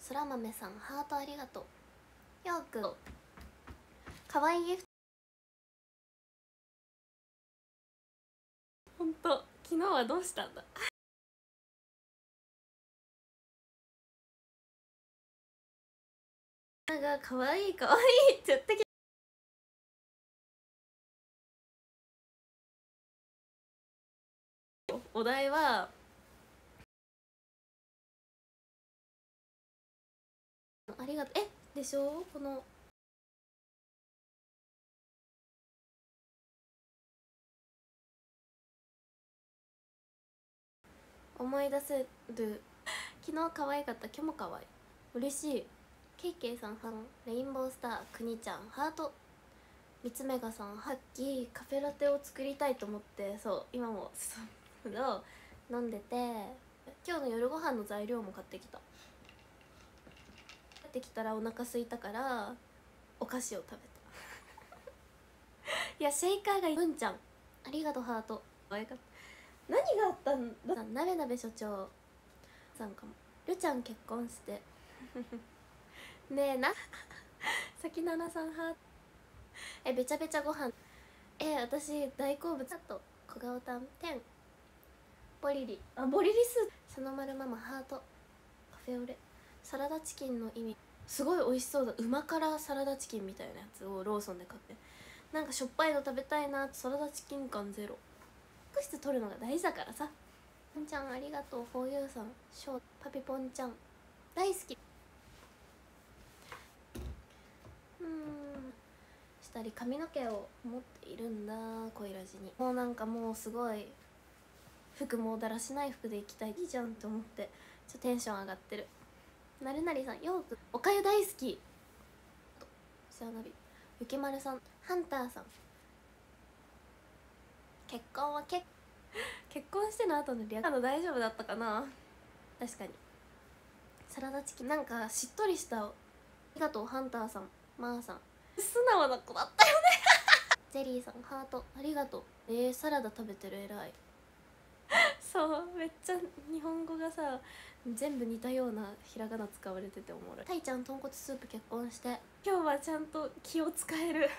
そら豆さんハートありがとう。よーくんかわいいギフト。ほんと昨日はどうしたんだ。なんかかわいいかわいいって言ってきお題はありがとう。えでしょ、この思い出せる。昨日可愛かった、今日も可愛い。嬉しい。ケイケイさんレインボースターくにちゃんハート。三つ目がさん、さっきカフェラテを作りたいと思って、そう今も飲んでて、今日の夜ご飯の材料も買ってきた。帰ってきたらお腹空いたからお菓子を食べたいやシェイカーが文ちゃんありがとうハート。可愛かった。何があったんだ。なべなべ所長さんかも。るちゃん結婚してねえなさきななさんハート。べちゃべちゃご飯。私大好物だと小顔たん10。ボリリスそのまるママハート。カフェオレサラダチキンの意味すごい美味しそうだ。旨辛サラダチキンみたいなやつをローソンで買って、なんかしょっぱいの食べたいな。サラダチキン感ゼロ。角質取るのが大事だからさ。ぽんちゃんありがとう。フォーユーさんショーパピポンちゃん大好き。したり髪の毛を持っているんだ恋ラジに。もうなんかもうすごい服もだらしない服で行きたい。いいじゃんって思ってちょっとテンション上がってる。なるなりさんよくおかゆ大好き。シャナビゆきまるさんハンターさん結婚は結婚しての後のリアクション大丈夫だったかな。確かにサラダチキンなんかしっとりした。ありがとうハンターさん。マーさん素直な子だったよねゼリーさんハートありがとう。サラダ食べてる偉いそうめっちゃ日本語がさ全部似たようなひらがな使われてておもろい。たいちゃん豚骨スープ結婚して今日はちゃんと気を使える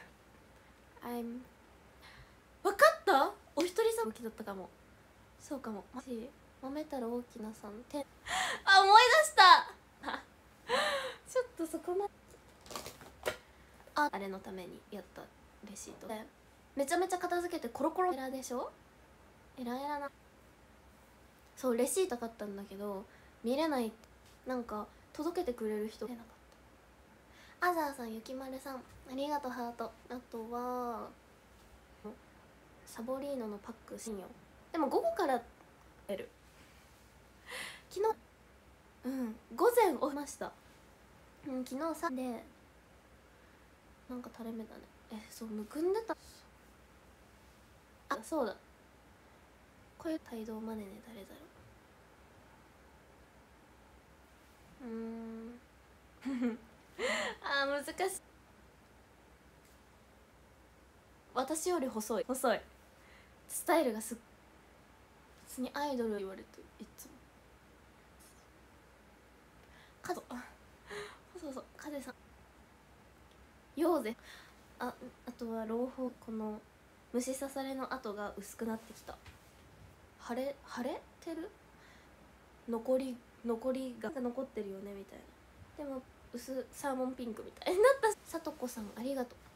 分かった。お一人様気だったかも。そうかも。揉めたら大きなさんて思い出したちょっとそこまであれのためにやったレシートでめちゃめちゃ片付けてコロコロエラでしょ。エラエラな。そうレシート買ったんだけど見れない。なんか届けてくれる人出なかった。アザーさんゆきまるさんありがとうハート。あとはサボリーノのパック信用でも午後から出る。昨日午前おました。昨日さでなんか垂れ目だね。そうむくんでた。あそうだこれ帯同マネね誰だろう難しい。私より細いスタイルが普通にアイドル言われていつもそう風さんようぜ。あとは朗報この虫刺されの跡が薄くなってきた。腫れてる残りが残ってるよねみたいな。でもサーモンピンクみたいになった。さとこさんありがとう。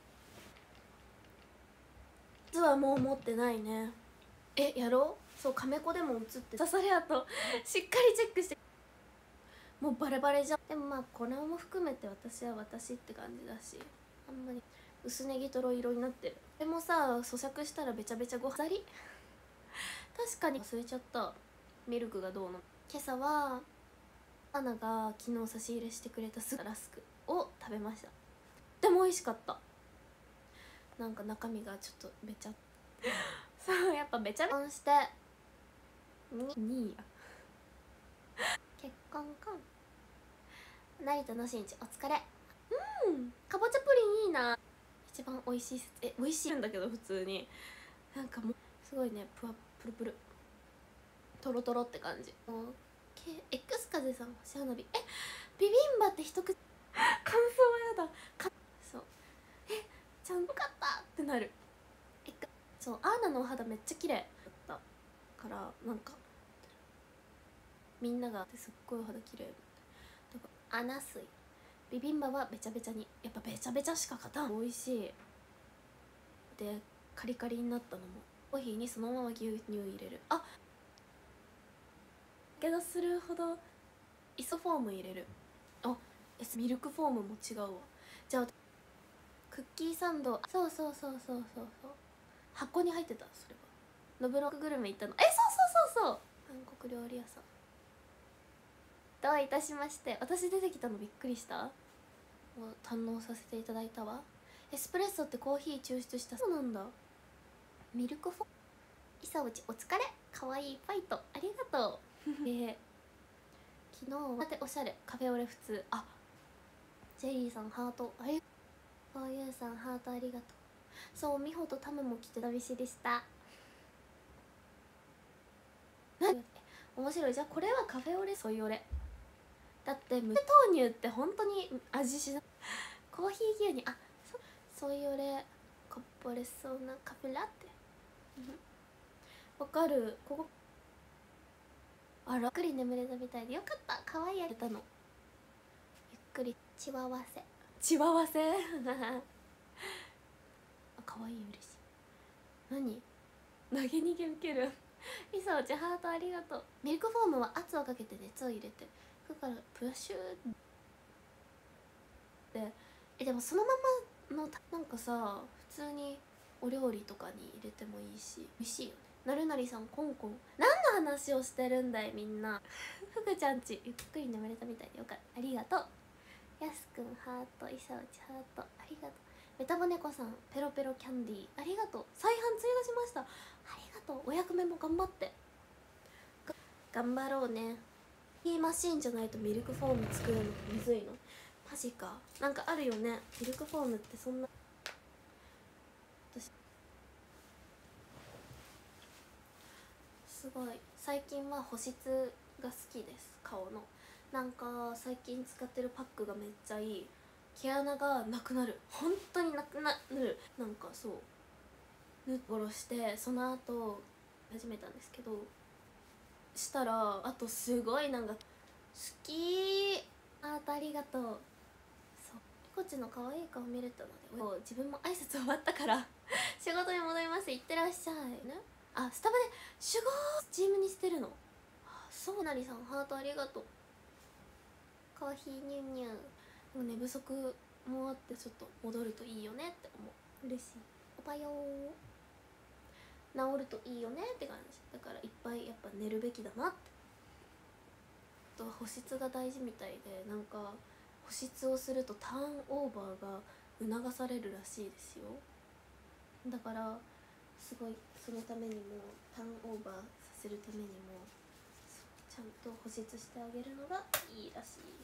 実はもう持ってないね。やろう。そうカメコでも映って刺され跡しっかりチェックして。もうバレバレじゃん。でもまあこれも含めて私は私って感じだし、あんまり薄ネギトロ色になってる。でもさ咀嚼したらべちゃべちゃごはり確かに忘れちゃった。ミルクがどうの。今朝はアナが昨日差し入れしてくれたラスクを食べました。でも美味しかった。なんか中身がちょっとべちゃそうやっぱべちゃして2位や結婚か。成田のしんちお疲れ。かぼちゃプリンいいな。一番美味しい美味しいんだけど普通になんかもうすごいねプルプルトロトロって感じ。X 風さん星花火ビビンバって一口感想はやだそうちゃんとかったってなる。そうアーナのお肌めっちゃ綺麗だったからなんかみんながすっごいお肌綺麗だから穴水ビビンバはべちゃべちゃにやっぱべちゃべちゃしか勝たん。美味しいでカリカリになったのもコーヒーにそのまま牛乳入れる。あけどするほどイソフォーム入れる。あミルクフォームも違うわ。じゃあクッキーサンドそう箱に入ってた。それはノブロックグルメ行ったの。そう韓国料理屋さんどういたしまして。私出てきたのびっくりしたを堪能させていただいたわ。エスプレッソってコーヒー抽出した。そうなんだ。ミルクフォイサオチお疲れかわいいファイトありがとう昨日だっておしゃれカフェオレ普通。あジェリーさんハートありフォーユーさんハートありがとう。そう美穂とタムも来てたびしでした面白い。じゃあこれはカフェオレソイオレだって無豆乳って本当に味しないコーヒー牛乳ソイオレこぼれそうなカフェラテわかる。ここあらゆっくり眠れたみたいでよかった。可愛いやれたのゆっくりチワワせあ可愛い嬉しい。何投げ逃げ受けるイサオちハートありがとう。ミルクフォームは圧をかけて熱を入れてだからプラシューってでもそのままのなんかさ普通にお料理とかに入れてもいいし美味しいよね。なるなりさんコンコン何の話をしてるんだいみんなふぐちゃんちゆっくり眠れたみたいでよかった。ありがとう。やすくんハートイサオチハートありがとう。メタボネコさんペロペロキャンディーありがとう。再販追加しました。ありがとう。お役目も頑張って頑張ろうね。いいマシーンじゃないとミルクフォーム作るのむずいのマジか。なんかあるよねミルクフォームってそんな私すごい最近は保湿が好きです。顔のなんか最近使ってるパックがめっちゃいい。毛穴がなくなる本当になくなる。なんかそうぬっごろしてその後始めたんですけどしたらあとすごいなんか好きありがとう。そうリコチの可愛い顔見れたので自分も挨拶終わったから仕事に戻ります。いってらっしゃいね。スタバで集合スチームにしてるの。そうなりさんハートありがとう。コーヒーニュンニュンでも寝不足もあってちょっと戻るといいよねって思う。嬉しい。おはよう治るといいよねって感じだからいっぱいやっぱ寝るべきだなって。と保湿が大事みたいでなんか保湿をするとターンオーバーが促されるらしいですよ。だからすごいそのためにもターンオーバーさせるためにもちゃんと保湿してあげるのがいいらしい。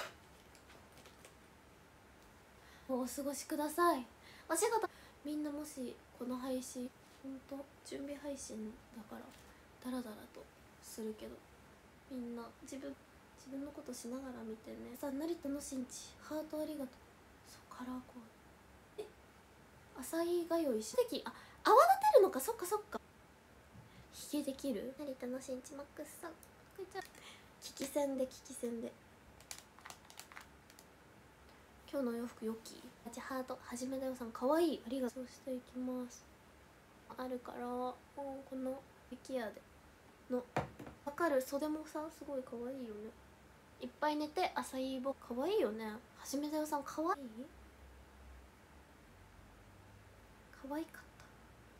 お過ごしください。お仕事みんなもしこの配信ほんと準備配信だからダラダラとするけどみんな自分のことしながら見てね。さあ成田の新地ハートありがとう。そうカラーコード朝日がよいし泡立てるのか。そっかヒゲできる。成田の新地マックスさんこんにちは。聞き戦で今日のお洋服良きハートはじめだよさんかわいいありがとう。そうしていきますあるからこのイケアでのわかる袖もさすごいかわいいよね。いっぱい寝て朝イボかわいいよね。はじめだよさんかわいいかわいかった。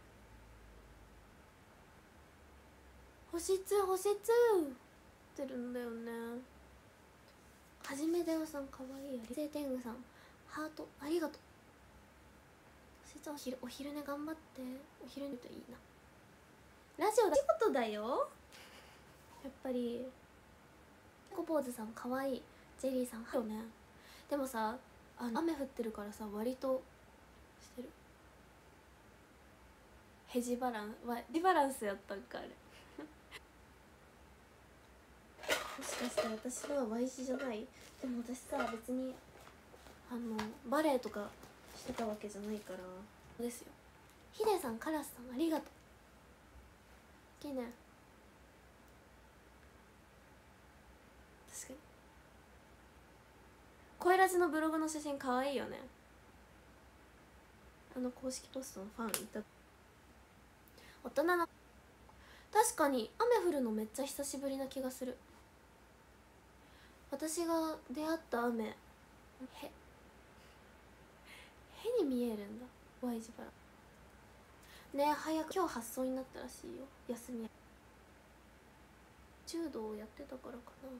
保湿ってるんだよね。はじめだよさんかわいい。ありせい天狗さんハートありがとう。保湿お昼寝頑張って。お昼寝といいな。ラジオだ仕事だよやっぱり。コポーズさんかわいい。ジェリーさんはよね。でもさ雨降ってるからさ割としてる。ヘジバランスやったんかあれもしかして私は Y 字じゃない？でも私さ別にバレエとかしてたわけじゃないからですよ。ヒデさん、カラスさんありがとう。好きね。確かに声ラジのブログの写真かわいいよね。公式ポストのファンいた。大人の確かに雨降るのめっちゃ久しぶりな気がする。私が出会った雨へに見えるんだ。 Y 字バラね。早く今日発送になったらしいよ。休み柔道をやってたからかな。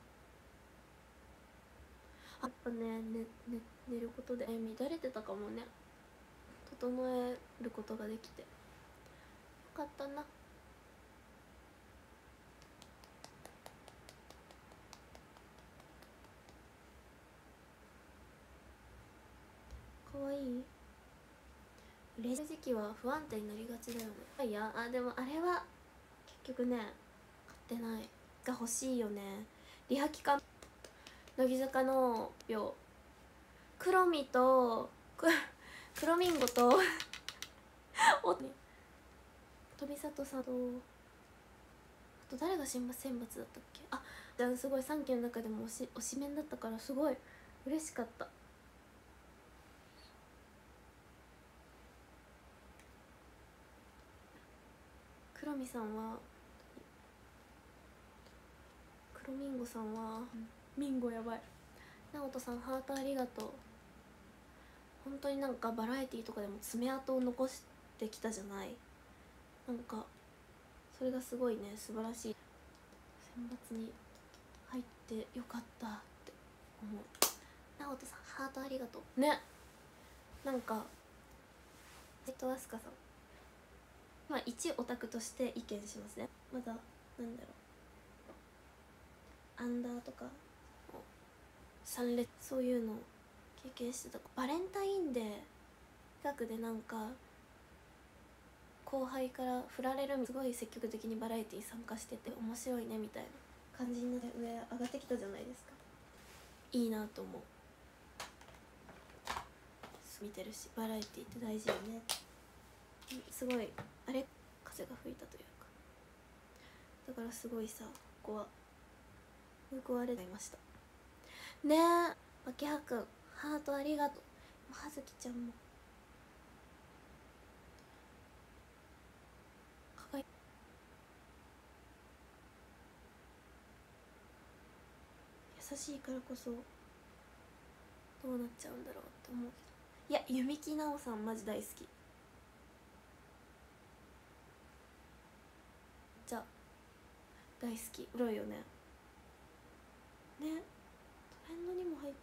やっぱね、寝ることで乱れてたかもね。整えることができてよかったな。かわいい。嬉しい時期は不安定になりがちだよね。いやでもあれは結局ね買ってないが欲しいよね。リハキカ乃木坂の秒黒みと黒ミンゴとお富里さんとあと誰が選抜だったっけ。じゃあすごい3期の中でも推しメンだったからすごい嬉しかった。黒見さんは黒ミンゴさんは、ミンゴやばい。直人さんハートありがとう。本当になんかバラエティーとかでも爪痕を残してきたじゃない。なんかそれがすごいね素晴らしい。選抜に入ってよかったって思う。直人さんハートありがとうね。なんか瀬戸飛鳥さん一オタクとして意見しますね。まだなんだろうアンダーとか参列そういうの経験してた。バレンタインデー近くでなんか後輩から振られる、すごい積極的にバラエティー参加してて面白いねみたいな感じになって上上がってきたじゃないですか。いいなと思う。見てるしバラエティーって大事よね。すごいあれ風が吹いたというかだからすごいさここは報われていましたね。えわきはくんハートありがとう。はずきちゃんもかわいい。優しいからこそどうなっちゃうんだろうって思うけど。いや弓木奈緒さんマジ大好き。じゃあ大好き。うろいよね。トレンドにも入っ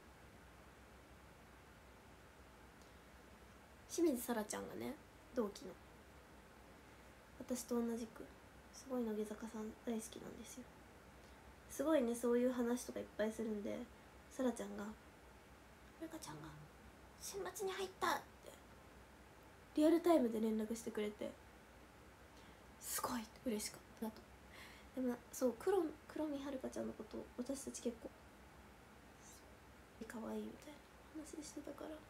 清水沙羅ちゃんがね同期の私と同じくすごい乃木坂さん大好きなんですよ。すごいねそういう話とかいっぱいするんで沙羅ちゃんが「ゆかちゃんが選抜に入った!」ってリアルタイムで連絡してくれてすごい嬉しかったと。でもそう黒見はるかちゃんのこと私たち結構可愛いみたいな話してたから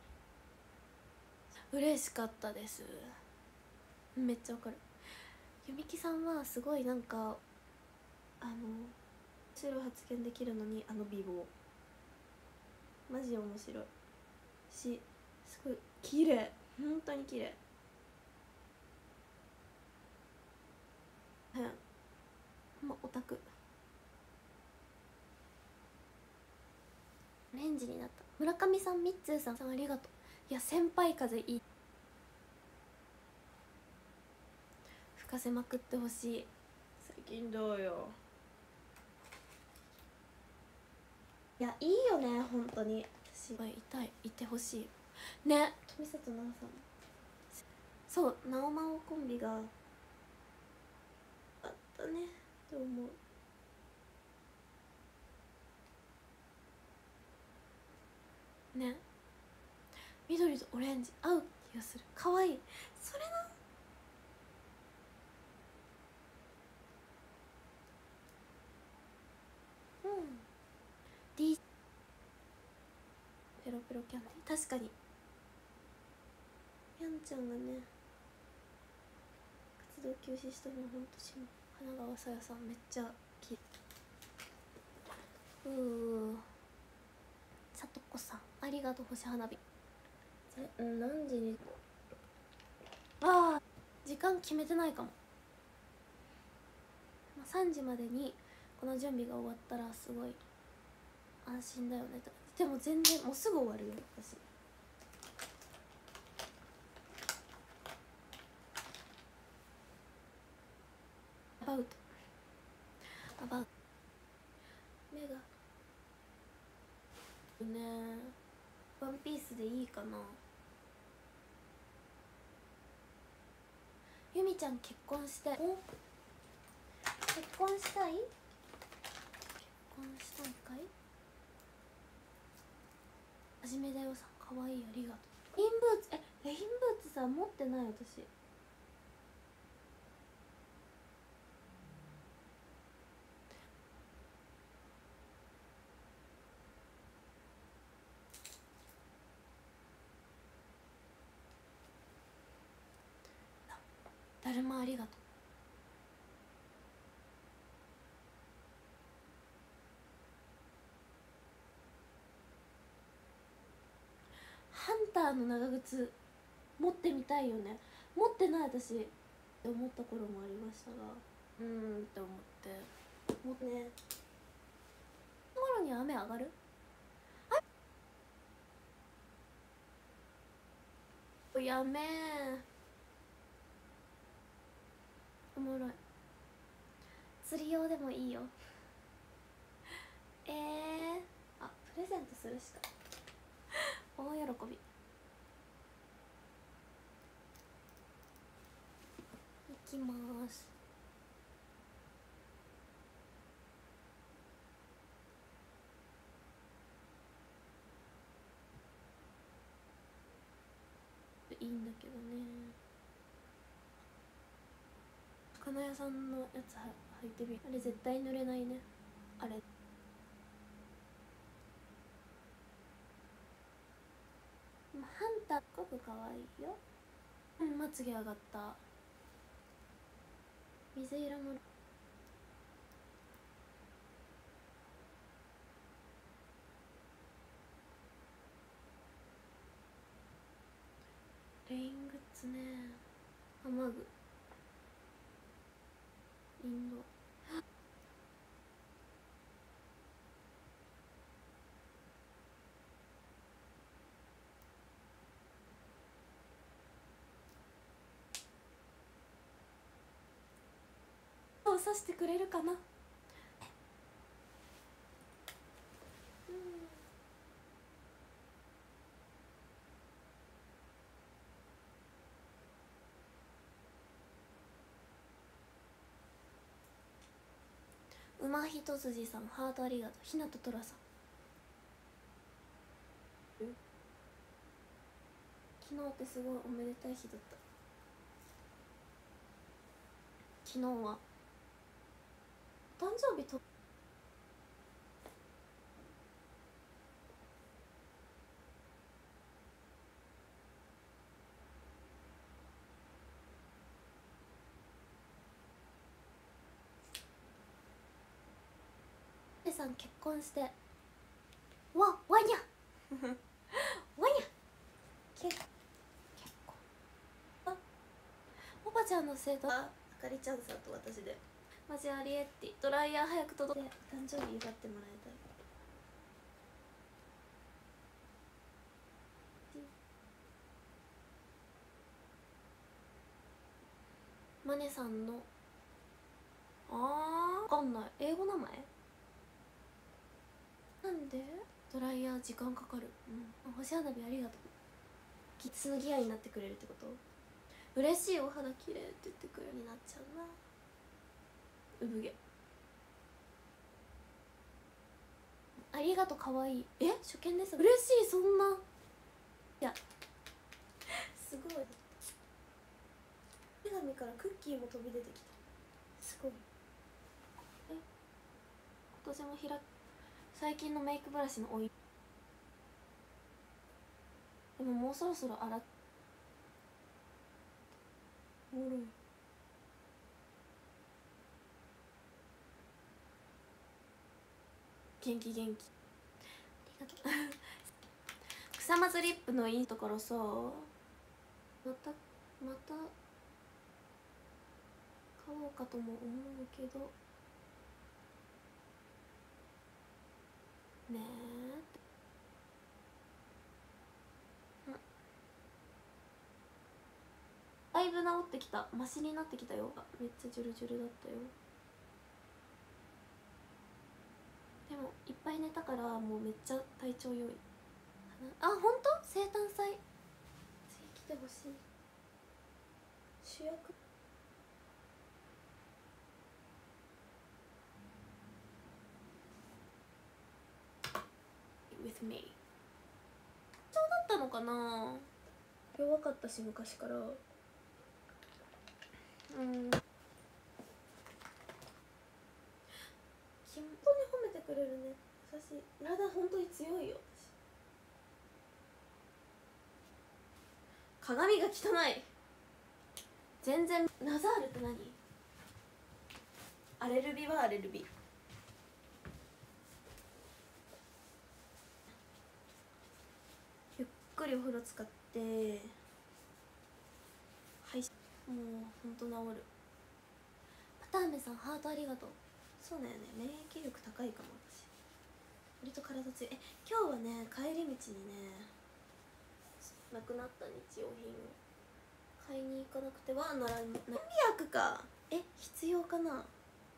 嬉しかったです。めっちゃわかる。弓木さんはすごいなんか面白い発言できるのに美貌マジ面白いしすごい綺麗。本当に綺麗。オタクレンジになった。村上さんみっつーさんありがとう。いや先輩風いい。吹かせまくってほしい。最近どうよ。いやいいよね本当に。私痛いいてほしいね。富里奈々さんそうなおまおコンビがあったねって思う。ね緑とオレンジ合う気がする。かわいい。それなロペロキャンディー、確かにやんちゃんがね活動休止したのほんとしも花川さやさんめっちゃきさとこさんありがとう星花火何時にああ時間決めてないかも、3時までにこの準備が終わったらすごい安心だよねと。でも全然もうすぐ終わるよ私。アバウト目がねワンピースでいいかな。ゆみちゃん結婚して結婚したいかい。はじめだよさんかわいいありがとう。レインブーツレインブーツさ持ってない私。だるまありがとう。ハンターの長靴持ってみたいよね。持ってない私って思った頃もありましたがって思ってもうね頃に雨上がるやめーおもろい。釣り用でもいいよあプレゼントするしか大喜び。いきまーす。いいんだけどね。魚屋さんのやつ履いてみる。あれ絶対濡れないねあれ。ハンターすごくかわいいよ。まつげ上がった。水色のレイングッズね。雨具インドをさしてくれるかな。馬一筋さんハートありがとう。ひなととらさん昨日ってすごいおめでたい日だった。昨日は誕生日とさん結婚してわにゃわにゃ結婚おばちゃんの生徒あかりちゃんさんと私でマジアリエッティドライヤー早く届いて誕生日祝ってもらいたい。マネさんのわかんない英語名前なんでドライヤー時間かかる。星花火ありがとう。キツのギアになってくれるってこと。嬉しい。お肌綺麗って言ってくるようになっちゃうな。産毛ありがとうかわいい。初見です。嬉しい。そんないやすごい。手紙からクッキーも飛び出てきた。すごい。今年も最近のメイクブラシのおいでももうそろそろ洗っおもろい。元気元気、ありがとう草まずリップのいいところさ、また買おうかとも思うけどねえ、だいぶ治ってきた、マシになってきたよ。めっちゃジュルジュルだったよ。でもいっぱい寝たからもうめっちゃ体調良い。あ、ほんと生誕祭次来てほしい。主役with me そうだったのかな。弱かったし昔から。うん、本当に褒めてくれるね、優しい。体本当に強いよ私。鏡が汚い。全然。ナザールって何？アレルビはアレルビ。ゆっくりお風呂使ってはい、もうほんと治る。パターンメさんハートありがとう。そうだよね、免疫力高いかも私。割と体強い。今日はね、帰り道にね、なくなった日用品を買いに行かなくてはならない。何薬か必要かな。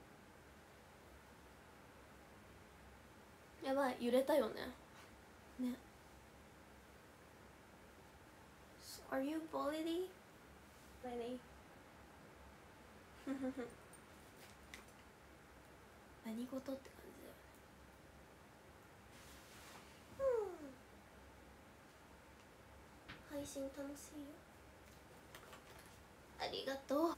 やばい、揺れたよね。ね。Are you bullied? 何何事って感じだよね。配信楽しいよ。ありがとう。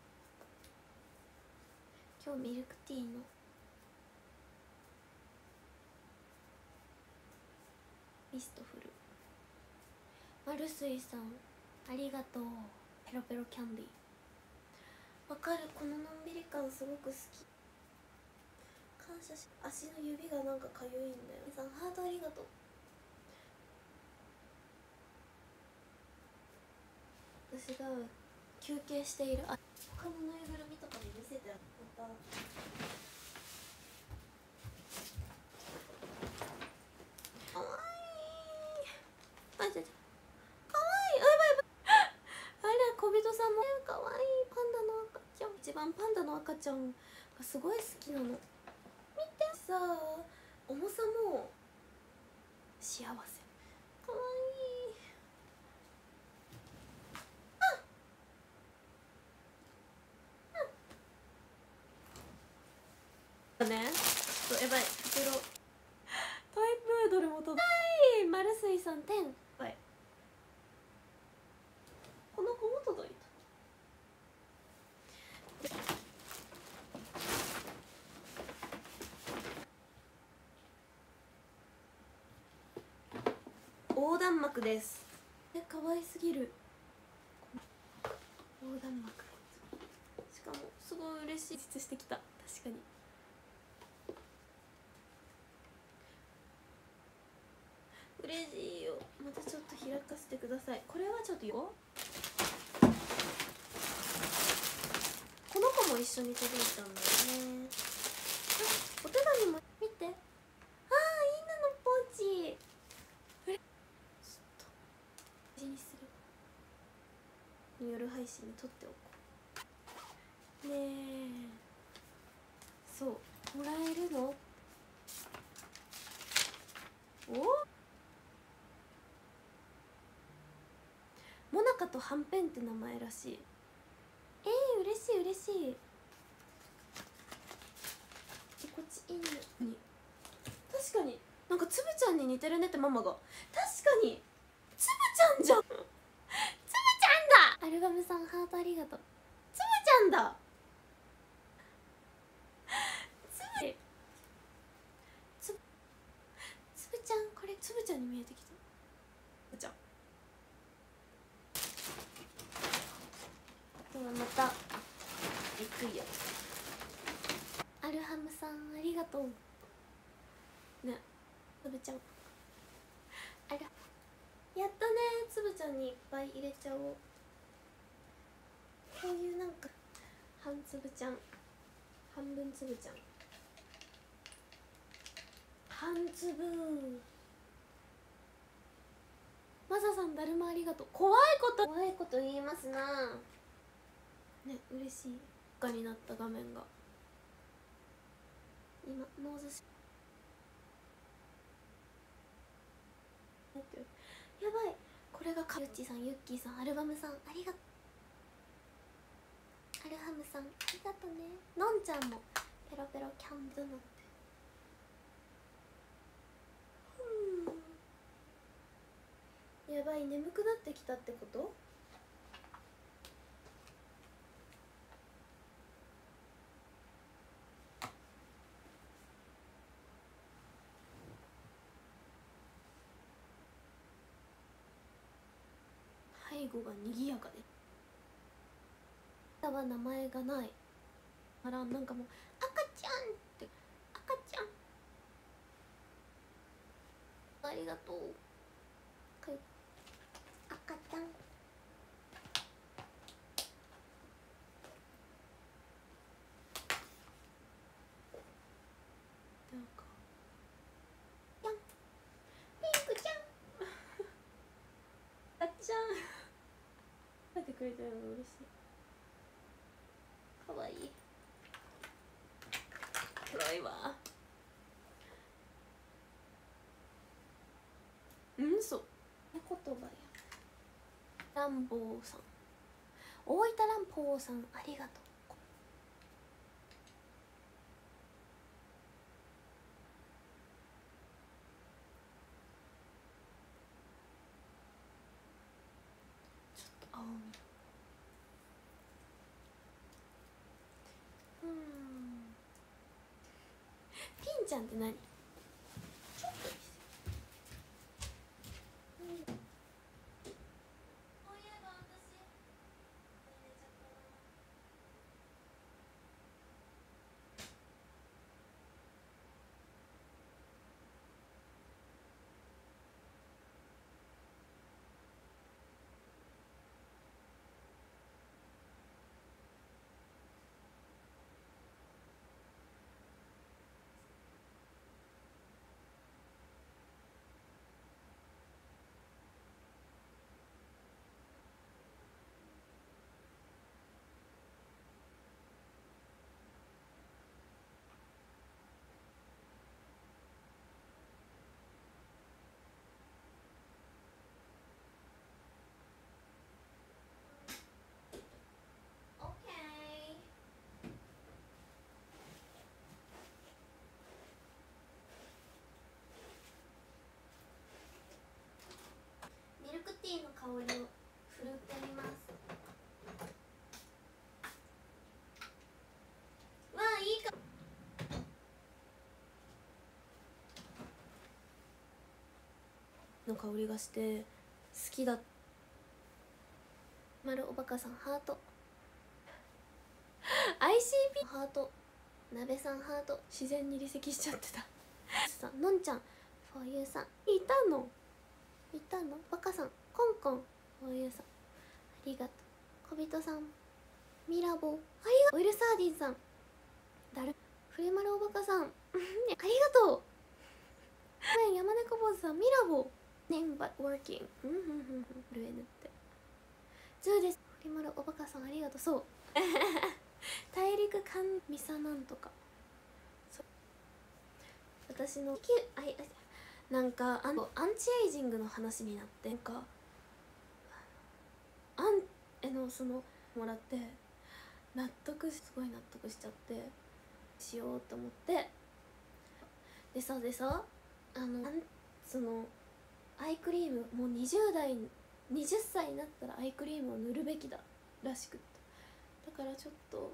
今日ミルクティーのミストフル。マルスイさんありがとう。ペロペロキャンディー。わかる、こののんびり感すごく好き。感謝し、足の指がなんかかゆいんだよ。さんハートありがとう。私が休憩している他のぬいぐるみとかに見せてまた。かわいい。あ、じゃかわいい。あ、やばいやばい。あれ、小人さんもかわいい。パンダの赤ちゃん、一番パンダの赤ちゃんがすごい好きなの。見てさ、重さも幸せ。かわいい。ね、ちょっとやばい、袋トイプードルも届い。マルスイさん10。はい、この子も届いた。横断幕です。可愛すぎる。横断幕、しかもすごい嬉しい。実してきた。確かに嬉しいよ。またちょっと開かせてください。これはちょっとよ、この子も一緒に届いたんだよね。あ、お手紙も見て。あー、犬のポーチ。ちょっと大事にする。夜配信に撮っておこうねえ。そうもらえるの。お、モナカとはんぺんって名前らしい。嬉しい嬉しい。こっち犬に確かになんかつぶちゃんに似てるねってママが。確かにつぶちゃんじゃん。つぶちゃんだ。アルガムさんハートありがとう。つぶちゃんだ。つぶちゃん、これつぶちゃんに見えてきた。つぶちゃんとうね。つぶちゃんあら、やったね。つぶちゃんにいっぱい入れちゃおう。こういうなんか半つぶちゃん、半分つぶちゃん、半粒。マサさんだるまありがとう。怖いこと言いますなね。嬉しい。真っ赤になった画面が今ノーズしやばい。これがかゆっちさん、ゆっきーさん、アルバムさん、ありがとう。アルハムさんありがとうね。のんちゃんもペロペロキャンドルなんて。やばい、眠くなってきたってこと？背後が賑やかで。は名前がない。あら、なんかもう赤ちゃんって赤ちゃんありがとう。赤ちゃんなんかピンクちゃんあっちゃん書いてくれてるの嬉しい。かわいい。黒いわ。そう言葉や。ランボーさん、大分ランボーさんありがとう。ちょっと青み。ピンちゃんって何？ちょっと見せて。そういえば私寝ちゃったな。オッケー。ミルクティーの香りをふるってみます。わあ、いいかの香りがして好きだ。丸おバカさんハート、 ICP ハート、なべさんハート。自然に離席しちゃってたさん、のんちゃん、フォーユーさんいたのバカさん、コンコン、フォーユーさんありがとう。小人さん、ミラボーありがとう。オイルサーディンさん、だるフレマルおバカさんありがとう。山猫坊主さん、ミラボーName but working ルエヌってズーです。フリマルおバカさんありがとう。そう大陸間ミサなんとか。そう、私のなんかアンチエイジングの話になって、なんかそのもらってすごい納得しちゃってしようと思って、でさそのアイクリーム、もう20歳になったらアイクリームを塗るべきだらしくって、だからちょっと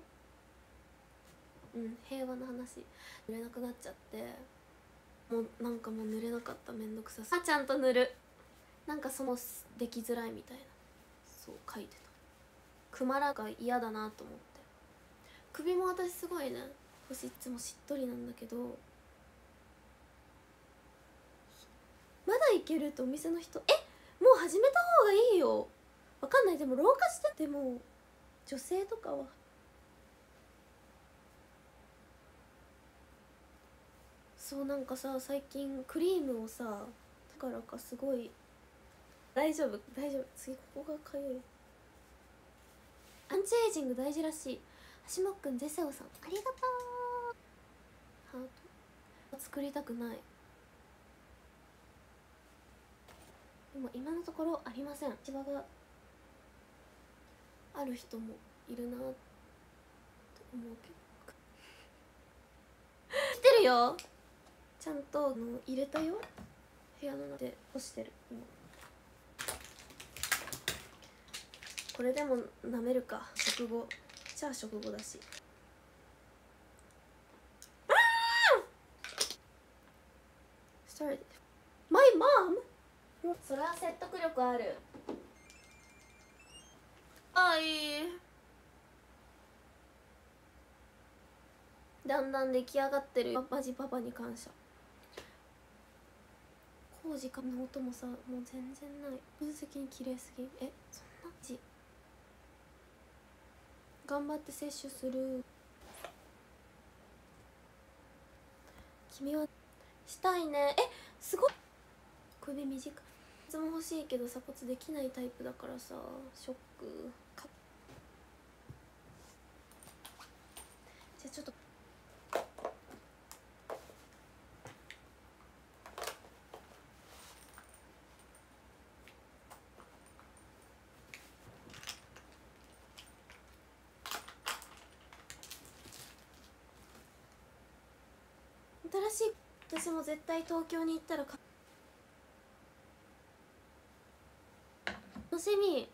平和な話、塗れなくなっちゃって、もうなんかもう塗れなかった。めんどくささちゃんと塗る、なんかそのできづらいみたいな、そう書いてた。くまらが嫌だなと思って。首も私すごいね、 少しいつもしっとりなんだけど、まだいけるってお店の人、もう始めた方がいいよ。わかんない、でも老化してても女性とかはそうなんかさ、最近クリームをさ、だからかすごい大丈夫大丈夫、次ここがかゆい。アンチエイジング大事らしい。橋本くん、ゼセオさんありがとう。ハート作りたくない。でも今のところありません。シワがある人もいるなと思うけど来てるよ、ちゃんと入れたよ、部屋の中で干してる今。これでも舐めるか、食後じゃあ食後だし。Sorry My mom。 それは説得力ある。あ、いい。だんだん出来上がってる。マジパパに感謝。工事かの音もさ、もう全然ない。分析に綺麗すぎん。そんなじ頑張って摂取する。君はしたいね。すごい。首短い。いつも欲しいけど鎖骨できないタイプだからさ、ショック。じゃあちょっと新しい。私も絶対東京に行ったら楽しみ。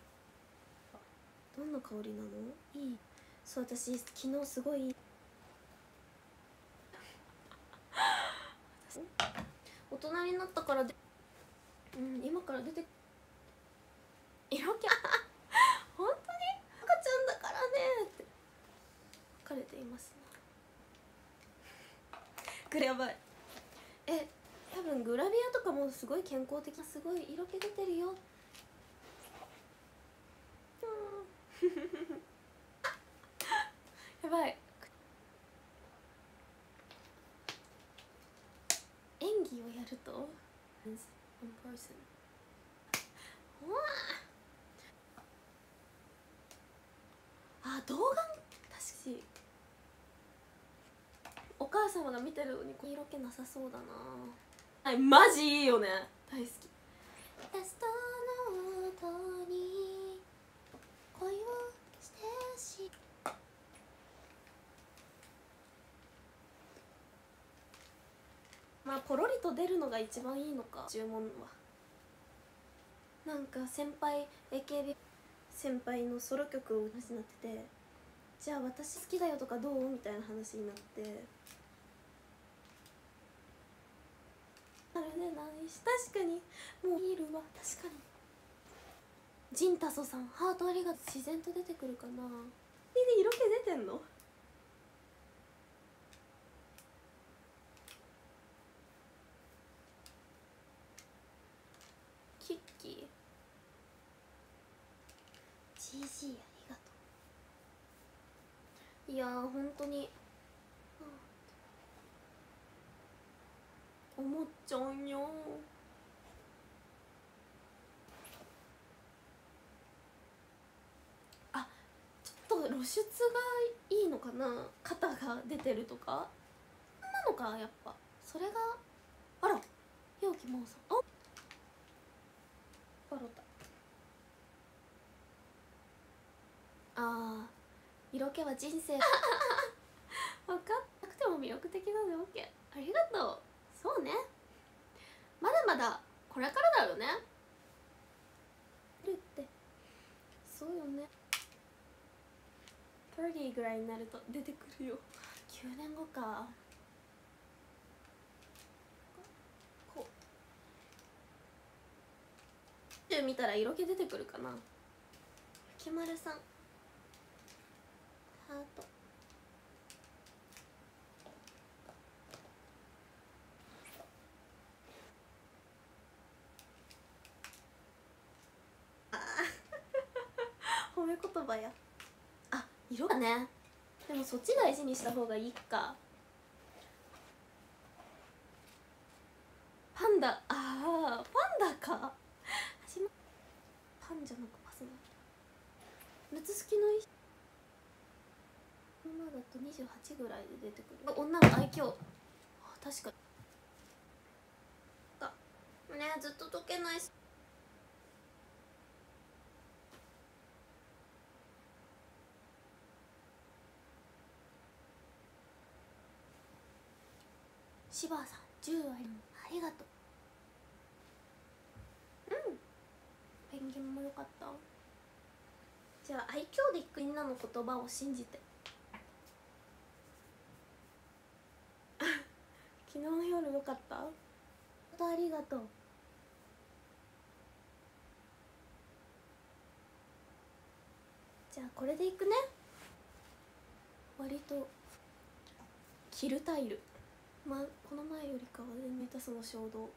どんな香りなの？いい。そう、私昨日すごい大人になったから今から出て色気本当に赤ちゃんだからねって書かれていますね。これやばい。多分グラビアとかもすごい健康的な、すごい色気出てるよ。やばい。演技をやると動画確かにお母様が見てるのに色気なさそうだな。はい、マジいいよね、大好き。ラストの音に恋をしてしまあポロリと出るのが一番いいのか。注文はなんか先輩 AKB 先輩のソロ曲を話になってて、じゃあ私好きだよとかどうみたいな話になって、あれでないし、確かにもういるわ。確かにジンタソさんハートありがとう。自然と出てくるかな。で色気出てんの？キッキー GG ありがとう。いやー本当に思っちゃうんよ。ちょっと露出がいいのかな、肩が出てるとかなのか。やっぱそれがあら陽気真央さん、バロタ色気は人生分かったくても魅力的なので OK。 ありがとう。そうね、まだまだこれからだよね。るってそうよね。30ぐらいになると出てくるよ。9年後か。こう見たら色気出てくるかな。きまるさんハート。 言葉や。あ、色だね。でもそっち大事にした方がいいか。パンダ、ああパンダか。パンじゃなくパスなんだ。夏好きの衣装今だと28ぐらいで出てくる。女の愛嬌、あ確かにね、ずっと溶けないし。シバーさん10割ありがとう。うん、ペンギンもよかった。じゃあ愛嬌でいく、みんなの言葉を信じて。昨日の夜よかった。ありがとう。じゃあこれでいくね。割とキルタイル、まあこの前よりかは全然その衝動。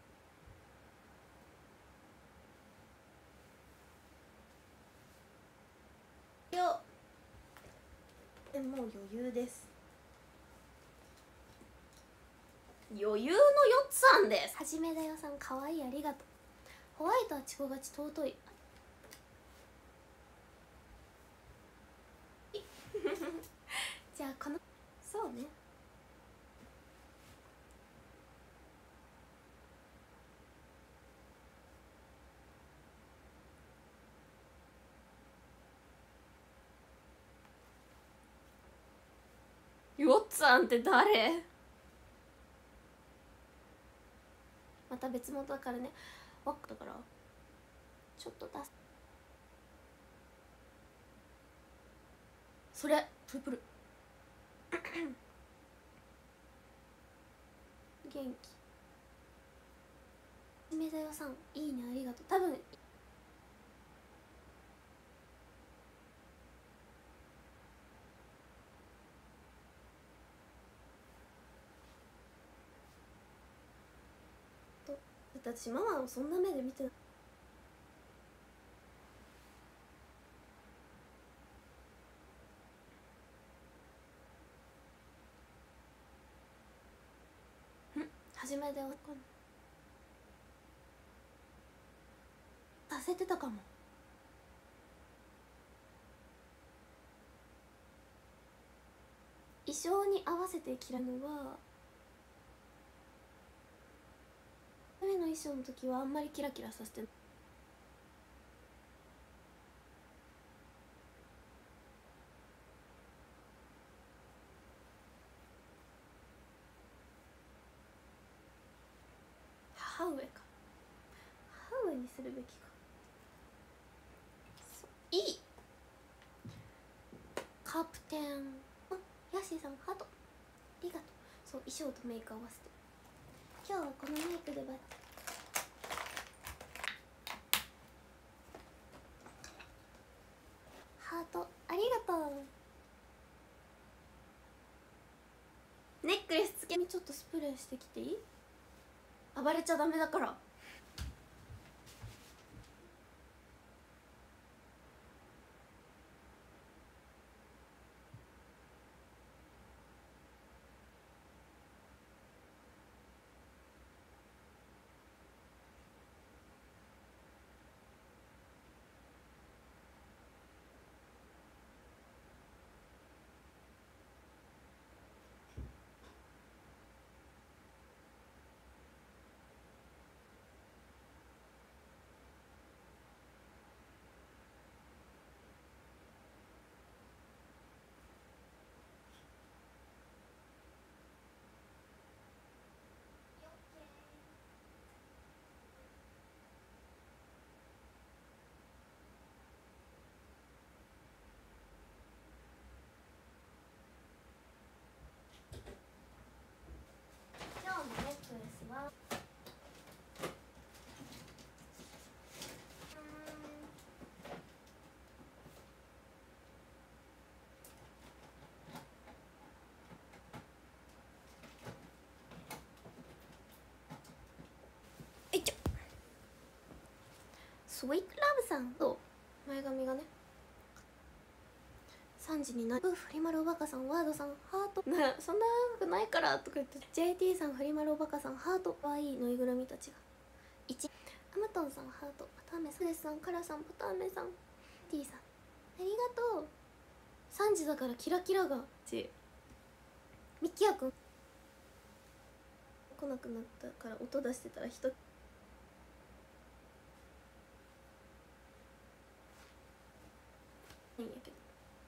よっ、もう余裕です。余裕の4つあんです。はじめだよさんかわいい、ありがとう。ホワイトはチコがち尊いじゃあこの、そうね、4つあんって誰。また別物だからね。ワックだからちょっと出す。それプルプル元気。めだよさんいいね、ありがとう。多分だって私ママをそんな目で見てない。はじめだよさせてたかも。衣装に合わせて着るのは、雨の衣装の時はあんまりキラキラさせてない。母上か、母上にするべきか。いいカプテン、あ、ヤッシーさんハートありがとう。そう、衣装とメイク合わせて今日はこのメイクでハートありがとう。ネックレスつけにちょっとスプレーしてきていい？暴れちゃダメだから。今日のネックレスはスイートラブさんと前髪がね 3時になる。フリマルおバカさん、ワードさんハートね、そんな長くないからとか言って。 JT さん、フリマルおバカさんハート。かわいいぬいぐるみたちが1。アムトンさんハート。パターメさん、スレスさん、カラさん、パターメさん、 T さんありがとう。3時だからキラキラがち。ミキヤくん来なくなったから音出してたら人いいんやけど。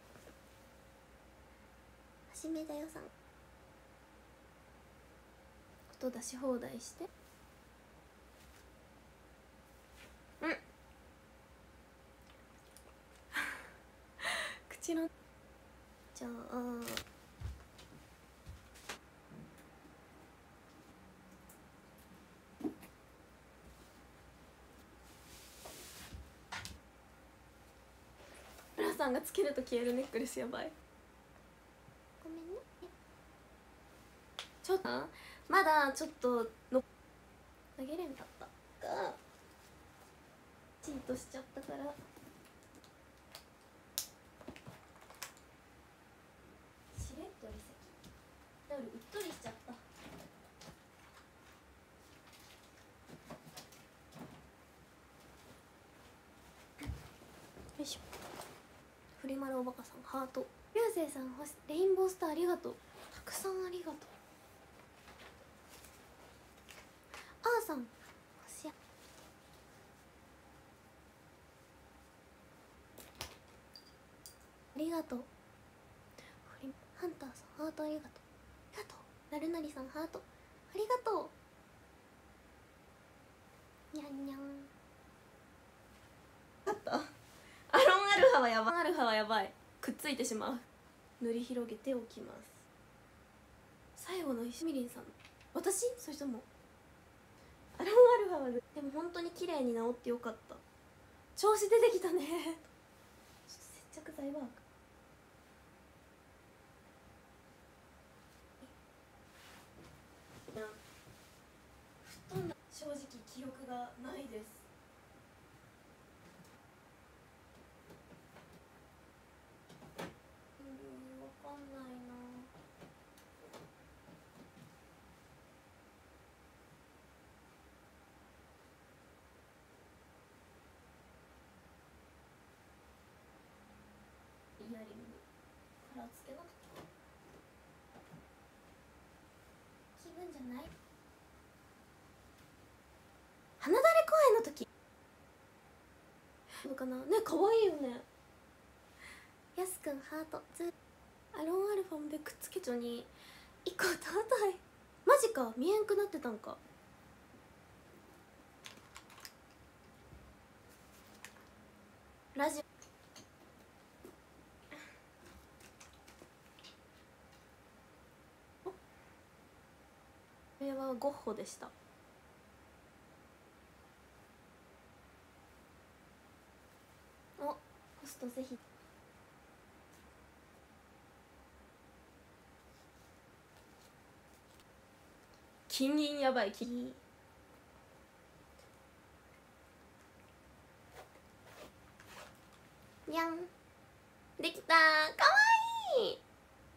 はじめだよさん音出し放題して。うん口のじゃあ村さんがつけると消えるネックレスやばい。ごめんね。ちょっとまだちょっとの投げれんかったがチートしちゃったからしれっと離席だからうっとりしちゃった。よいしょ。フリマルおバカさんハート。流星さんレインボースターありがとう。たくさんありがとう。あーさん星ありがとう。ハンターさんハートありがとう。ありがとう。なるなりさんハートありがとう。にゃんにゃんあったアロンアルファはやばい。アルファはやばい。くっついてしまう。塗り広げておきます。最後の石みりんさん私それともアロンアルファはでも本当に綺麗に治ってよかった。調子出てきたねちょっと接着剤は正直記憶がないです。わかんないな。イヤリングカラーつけなくて気分じゃない。花だれ公演の時どうかなね。可愛いよね。やすくんハートアロンアルファでくっつけちょに1個淘汰。マジか見えんくなってたんか。ラジオこれはゴッホでした。おホストぜひ。金銀やばい金にゃんできた。かわいい。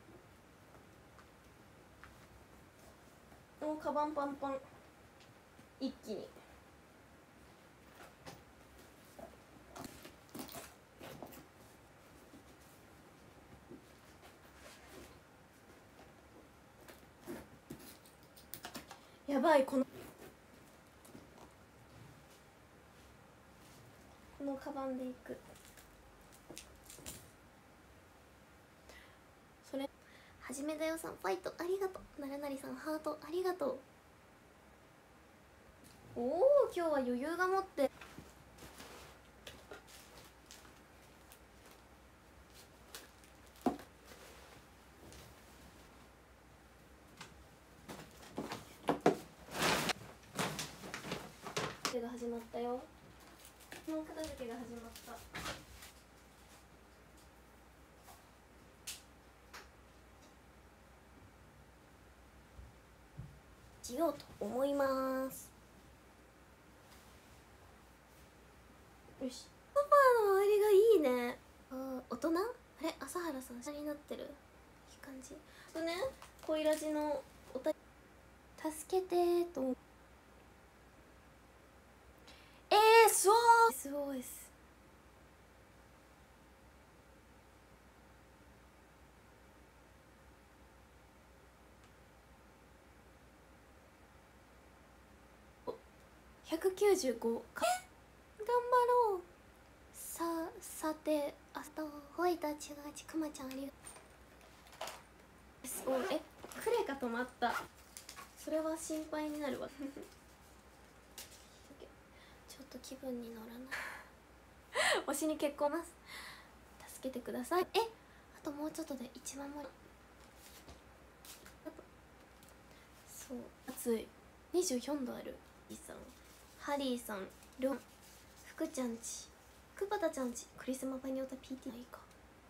おカバンパンパン一気に。やばいこのカバンでいく。それはじめだよさんファイトありがとう。ならなりさんハートありがとう。おお今日は余裕が持ってが始まったよ。もう片付けが始まった。しようと思います。よしソファーの周りがいいね。あ大人あれ朝原原さん下になってるいい感じとね、恋ラジのおた助けてーと思う。SOS195か頑張ろう。さてあとほいたちがちくまちゃんありがとう。クレが止まった。それは心配になるわちょっと気分に乗らない推しに結婚ます助けてください。あともうちょっとで1万盛り。そう暑い。24度ある。イさんハリーさんりょん福ちゃんちクバタちゃんちクリスマパニオタ PT がいいか。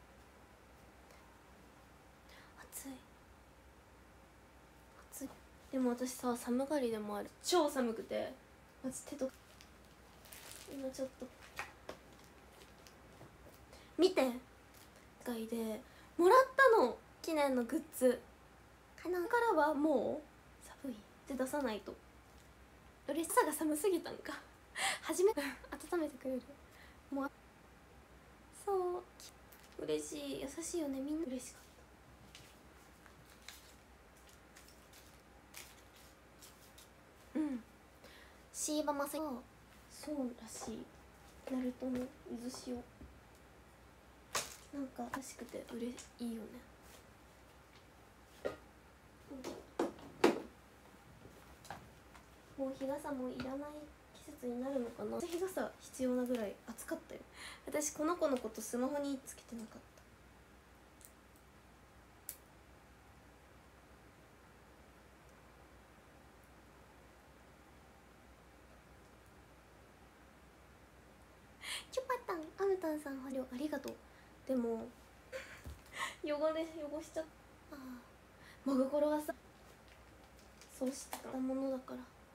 暑い暑い。でも私さ寒がりでもある。超寒くてマジ手と今ちょっと見て外でもらったの記念のグッズからはもう寒いって出さないと嬉しさが寒すぎたんか初めて温めてくれる。もうそう嬉しい。優しいよね。みんな嬉しかった。シーバマセそうらしい。ナルトの渦潮なんからしくていいよね。もう日傘もいらない季節になるのかな。日傘必要なぐらい暑かったよ。私この子のことスマホにつけてなかった。チュパタンアムタンさんありがとう。でも汚しちゃった。真心はさそうしたものだから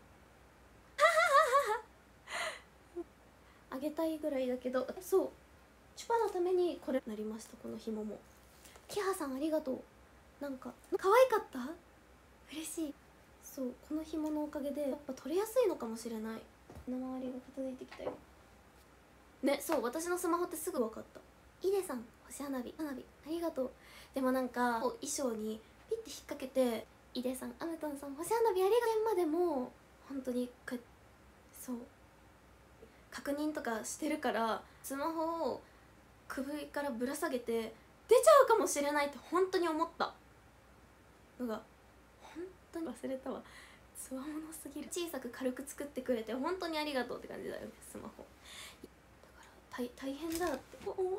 あげたいぐらいだけど、そうチュパのためにこれなりました。この紐もキハさんありがとう。なんか可愛かった。嬉しい。そうこの紐のおかげでやっぱ取れやすいのかもしれない。の周りが片付いてきたよね。そう私のスマホってすぐ分かった。イデさん星花火ありがとう。でもなんか衣装にピッて引っ掛けてイデさんアムトンさん星花火ありがとうまでも本当にそう確認とかしてるからスマホを首からぶら下げて出ちゃうかもしれないって本当に思ったのが本当に忘れたわ。つわものすぎる。小さく軽く作ってくれて本当にありがとうって感じだよねスマホだから大変だって思った。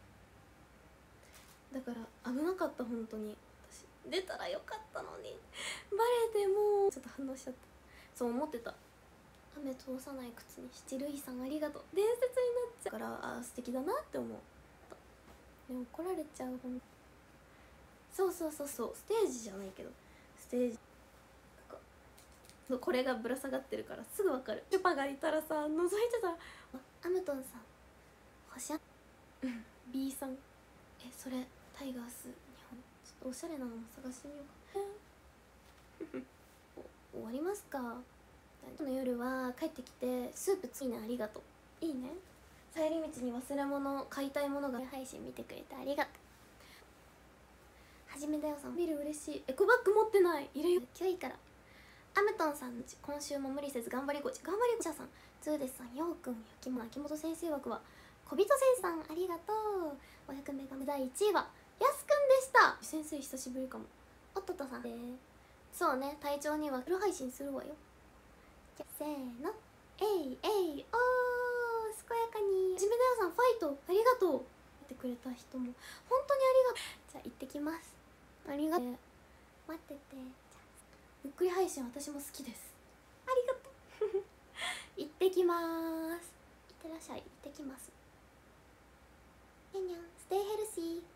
だから危なかった本当に。私出たらよかったのにバレてもちょっと反応しちゃった。そう思ってた。雨通さない靴に七類さんありがとう。伝説になっちゃうから素敵だなって思う。でも怒られちゃう。そうステージじゃないけどステージこれがぶら下がってるからすぐ分かる。チュパがいたらさ覗いてた。アムトンさん星B さんそれタイガース日本ちょっとおしゃれなのも探してみようか終わりますか。今日の夜は帰ってきてスープついねありがとう。いいね。帰り道に忘れ物買いたいものが配信見てくれてありがとう。はじめだよさんビール嬉しい。エコバッグ持ってないいるよ9位からアムトンさん今週も無理せず頑張りごちさんツーデスさんヨウくん秋元先生枠は小人先生さんありがとう。500メガ目第1位はやすくんでした。先生久しぶりかも。おっとっとさんでそうね体調にはフル配信するわよ。せーのおー健やかに。はじめだよさんファイトありがとう。見てくれた人も本当にありがとう。じゃあ行ってきます。ありがとう。待ってて。ゆっくり配信私も好きです。ありがとう行ってきまーす。いってらっしゃい。行ってきます。にゃんにゃんステイヘルシー。